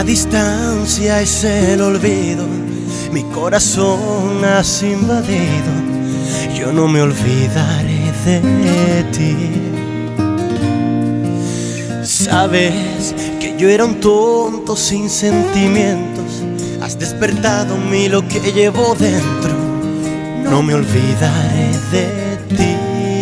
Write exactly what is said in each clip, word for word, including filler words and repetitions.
La distancia es el olvido, mi corazón has invadido. Yo no me olvidaré de ti. Sabes que yo era un tonto sin sentimientos. Has despertado en mí lo que llevo dentro. No me olvidaré de ti.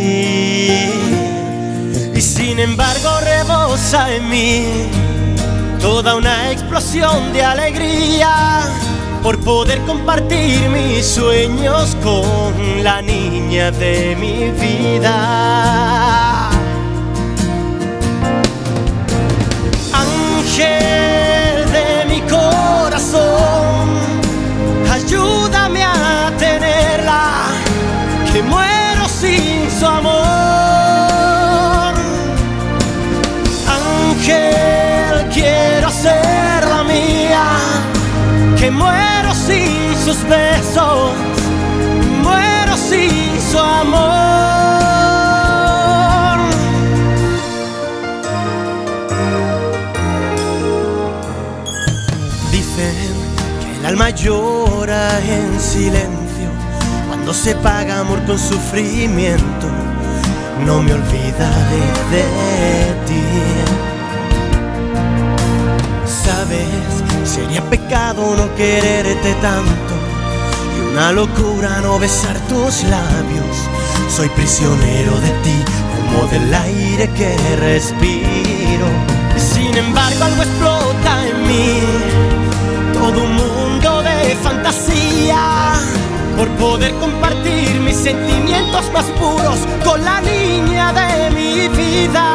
Y sin embargo rebosa en mí toda una explosión de alegría por poder compartir mis sueños con la niña de mi vida. Ángel de mi corazón, ayúdame a tenerla, que muero sin su amor. Ángel, quiero hacerla mía, que muero sin sus besos, muero sin su amor. Dicen que el alma llora en silencio cuando se paga amor con sufrimiento. No me olvidaré de ti. Sabes, sería pecado no quererte tanto y una locura no besar tus labios. Soy prisionero de ti como del aire que respiro. Sin embargo algo explota en mí, todo un mundo de fantasía por poder compartir mis sentimientos más puros con la niña de mi vida.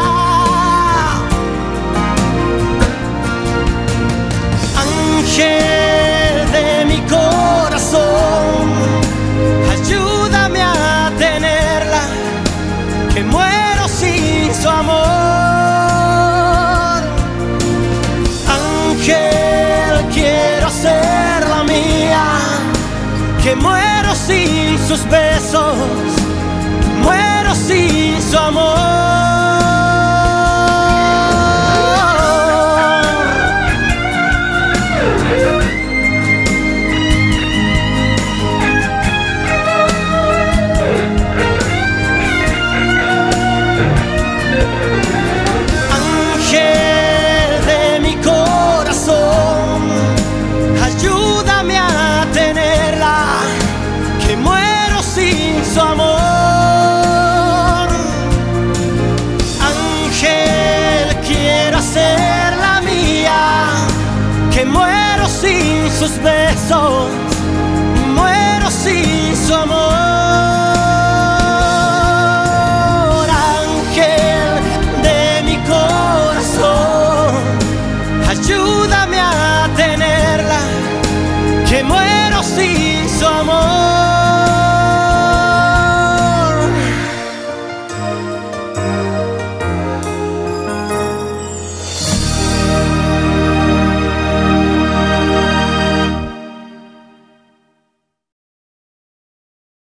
Ángel de mi corazón, ayúdame a tenerla, que muero sin su amor. Ángel, quiero hacerla mía, que muero sin sus besos, muero sin su amor. Su amor. Ángel, quiero hacerla mía, que muero sin sus besos, muero sin su amor.